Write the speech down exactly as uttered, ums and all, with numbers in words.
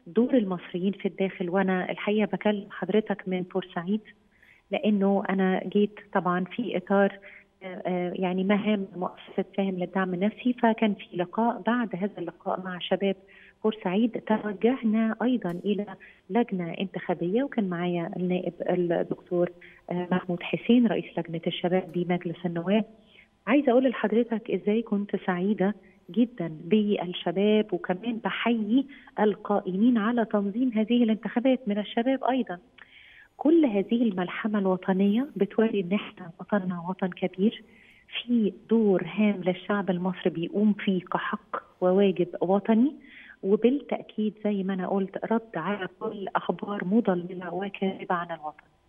دور المصريين في الداخل. وأنا الحقيقة بكلم حضرتك من بورسعيد، لأنه أنا جيت طبعا في إطار يعني مهام مؤسسة ساهم للدعم النفسي، فكان في لقاء. بعد هذا اللقاء مع شباب بورسعيد توجهنا أيضا إلى لجنة انتخابية، وكان معايا النائب الدكتور محمود حسين رئيس لجنة الشباب بمجلس النواب. عايزة أقول لحضرتك إزاي كنت سعيدة جدا بالشباب، وكمان بحيي القائمين على تنظيم هذه الانتخابات من الشباب أيضا. كل هذه الملحمة الوطنية بتوري إن إحنا وطننا وطن كبير، في دور هام للشعب المصري بيقوم فيه كحق وواجب وطني، وبالتأكيد زي ما أنا قلت رد على كل أخبار مضللة وكاذبة عن الوطن.